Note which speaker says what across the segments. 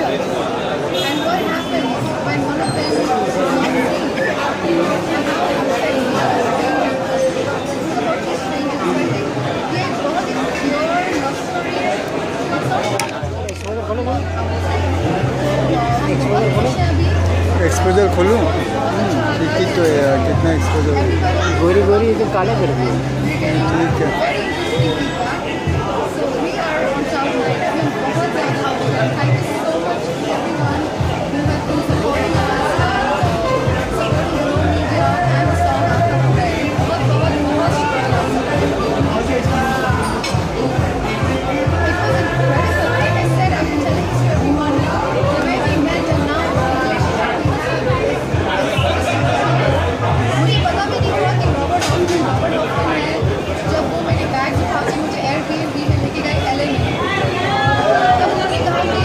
Speaker 1: And what happens when one of them is not
Speaker 2: exposure खोलूँ तो कितना exposure
Speaker 3: गोरी गोरी तो काले कर दिए
Speaker 2: ठीक है
Speaker 1: जब वो मेरे बैग उठा के मुझे एयरबीएनबी में लेके गए LA में, तब उन्होंने कहा कि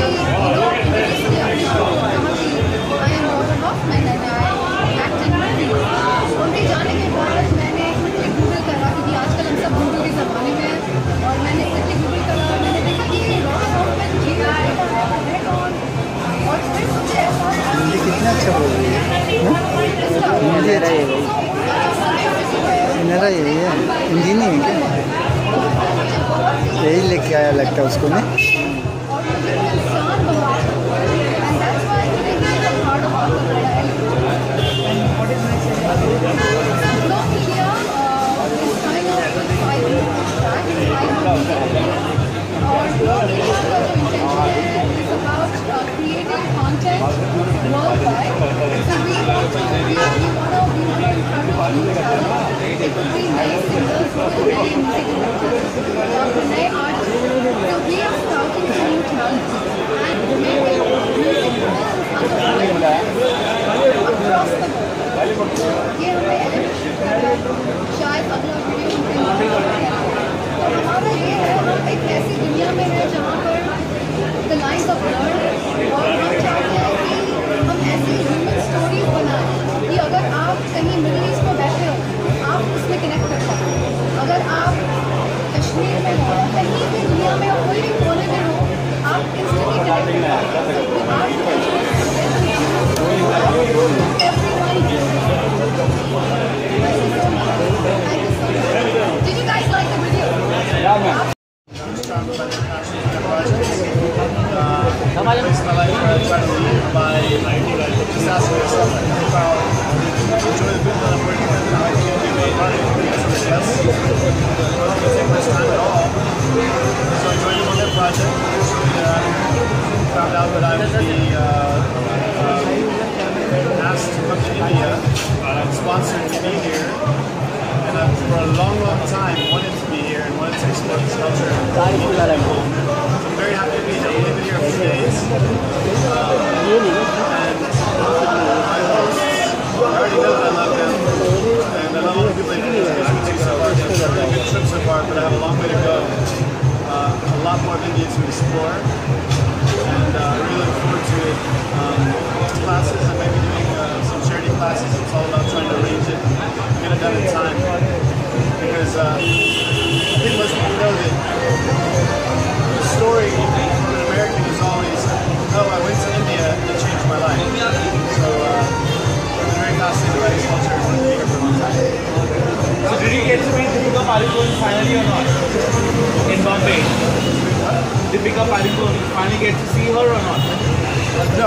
Speaker 1: I am Robert Hoffman and I act in movies. उनके जाने के बाद मैंने quickly गूगल करा क्योंकि आजकल हम सब गूगल के ज़माने में हैं और मैंने quickly गूगल करा और मैंने देखा कि रॉबर्ट हॉफमैन जी है कौन और फिर मुझे एहसास
Speaker 2: ये कितना अच्छा बोल रही है मुझे मेरा यही है हिंदी नहीं है क्या यही लेके आया लगता है उसको नहीं
Speaker 1: creating content worldwide. So we want to be nice singers who are very music नए artists. So we are scouting for new talent and making music across the world. ये हमें शायद अगला वीडियो तो हमारा ये है हम एक ऐसी दुनिया में है जहाँ पर the lines are blurred और हम चाहते हैं कि हम ऐसी ह्यूमन स्टोरीज बनाएं कि अगर आप कहीं मिडिल ईस्ट में बैठे हो आप उसमें कनेक्ट कर पाओ अगर आप कश्मीर में हो कहीं भी दुनिया में कोई भी कोने में हो आप इंस्टेंटली कनेक्ट कर Did you guys like the video? Yeah,
Speaker 4: my life trying to lead by just asking yourself about enjoy the people that I'm working with and how I can be made money. Yes. It doesn't take much time at all. So I joined them on their project. Found out that I would be asked to come to India, sponsored to be here. And I've for a long time wanted to be here and wanted to explore this culture. I'm very happy to be here. I've only been here a few days. And my hosts, I already know that I love them. And I love all the people they've introduced so far. They've had a really good trip so far, but I have a long way to go. A lot more of India to explore. And I really look forward to it. Classes, I may be doing some charity classes. It's all about trying to arrange it, get it done in time. Because I think most people know that the story for an American is always, oh, I went to India and it changed my life. So it's very fascinating about this culture and wanted to be here for a long time.
Speaker 5: So did you get to meet Deepika Padukone finally or not? In Bombay? Deepika Padukone, you finally get to see her or not?
Speaker 4: No.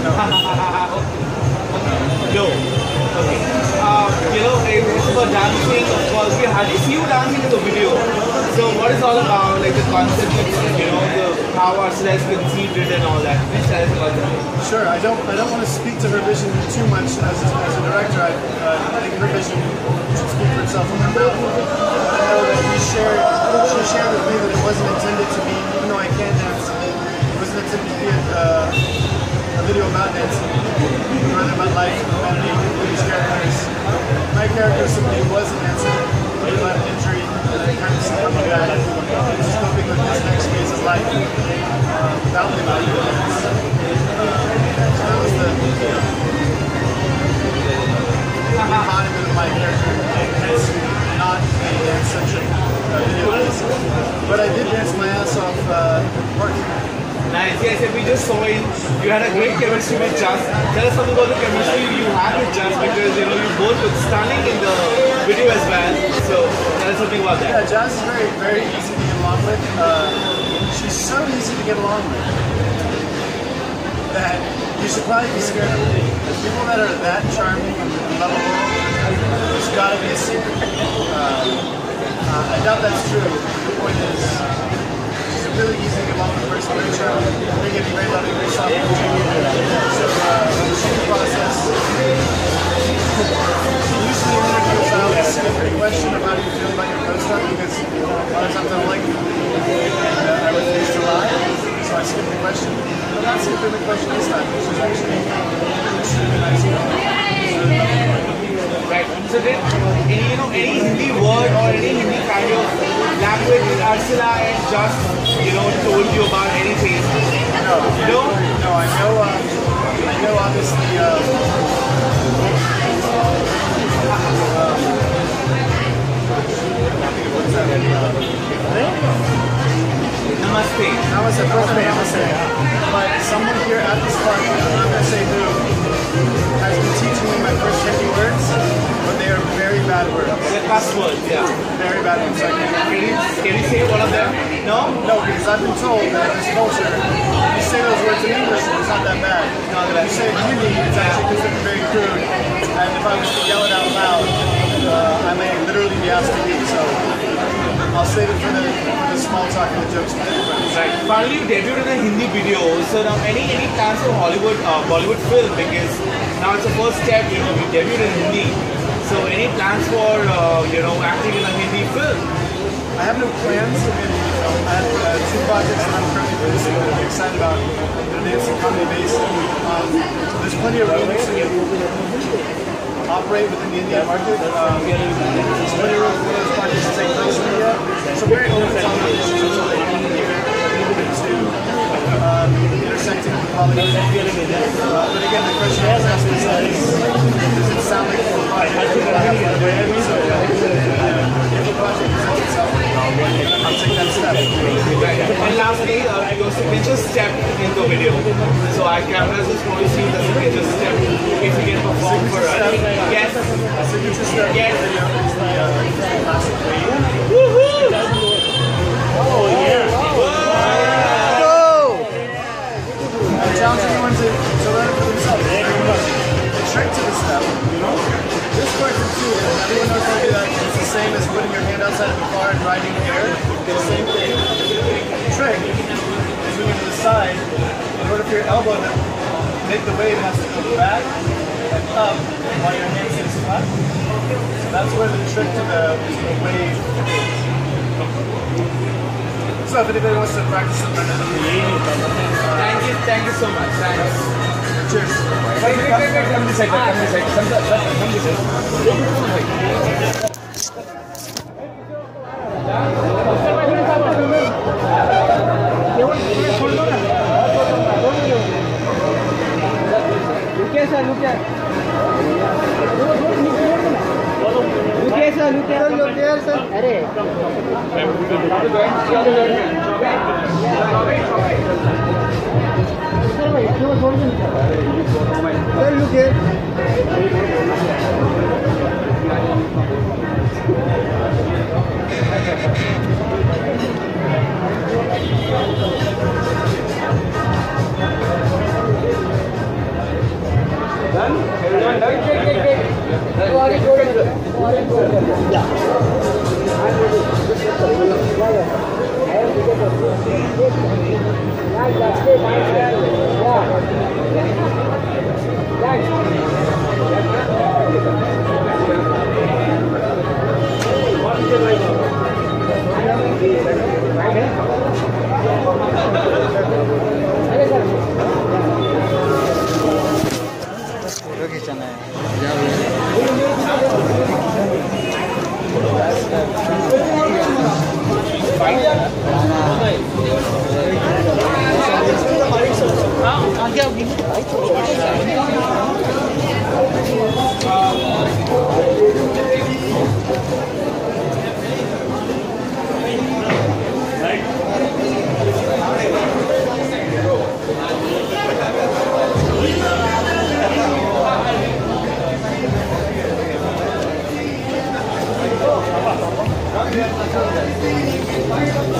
Speaker 5: No. Okay. It's about dancing, of course. We hardly see you dancing in the video. So what is all about, like the concept, how our cells conceived it and all that? Please tell us about that.
Speaker 4: Sure. I don't want to speak to her vision too much as a director. I think her vision should speak for itself from her mouth. I know that she shared with me that it wasn't intended to be, even though I can dance, it wasn't intended to be a video about dancing, rather about life, humanity, these characters. My character simply was a dancer, but he had an injury, and I kind of succumbed to that. He's coping with his next phase of life without the ability to dance. So that was the embodiment of my character, hence not a dance-centric video piece. But I did dance my ass off working.
Speaker 5: Nice. Yes, we just saw it. You had a great chemistry with Just. Tell us something about the chemistry you had with Just, because you both look stunning in the video as well. So tell us something about that.
Speaker 4: Yeah, Just is very, very easy to get along with. She's so easy to get along with that you should probably be scared of her. The people that are that charming and lovable, there's got to be a secret. I doubt that's true. The point is, she's a really easy to get along with person, very charming, very giving, very loving, very soft. So the shooting process, usually in interviews I always skip the question of how do you feel about your co-star, because a lot of times I don't like it. I refuse to lie, so I skip the question. But not skipping the question this time, which is actually extremely nice.
Speaker 5: Right. So did any Hindi word or any Hindi kind of language Ursula and Just told you about anything?
Speaker 4: No. No, I know obviously
Speaker 5: Namaste.
Speaker 4: Namaste. But someone here at this park, I'm not going to say who, has been teaching me my first Hindi words, but they are very bad words.
Speaker 5: The cuss words, yeah.
Speaker 4: Very bad words. So
Speaker 5: Can you say one of them? No?
Speaker 4: No, because I've been told that in this culture, if you say those words in English, it's not that bad. If you say it in Hindi, it's actually considered very crude. And if I was to yell it out loud, I may literally be asked to leave. So I'll save it for the small talk and the jokes later.
Speaker 5: Right. Finally, you debuted in a Hindi video. So now, any plans for Bollywood film? Because now it's the first step. You debuted in Hindi. So any plans for acting in a Hindi film?
Speaker 4: I have no plans. I have two projects that I'm currently producing that I'm excited about. They're dancing comedy based. There's plenty of room to operate within the Indian market. There's plenty of room for those projects to take place in India. So very open to intersecting with Bollywood. But again, the question I was asking is, does it sound like a project that I have to do? So if a project presents itself, I'll take that step.
Speaker 5: And lastly, your signature step in the video. So our cameras is going to see the signature step if you can perform for us. Yes.
Speaker 4: Signature step
Speaker 5: Yes.
Speaker 4: video is the classic wave.
Speaker 5: Woohoo!
Speaker 2: Oh, yeah.
Speaker 4: I challenge anyone to learn it for themselves. The trick to this step, this part's intuitive. Everyone knows how to do that. It's the same as putting your hand outside of the car and riding the air. It's the same thing. The trick is moving to the side. In order for your elbow to make the wave, it has to go back and up while your hand stays flat. So that's where the trick to the wave. So if anybody wants to practice it,
Speaker 5: Thank you so much. Thanks.
Speaker 4: cheers.
Speaker 5: Come this side.
Speaker 1: Thank you.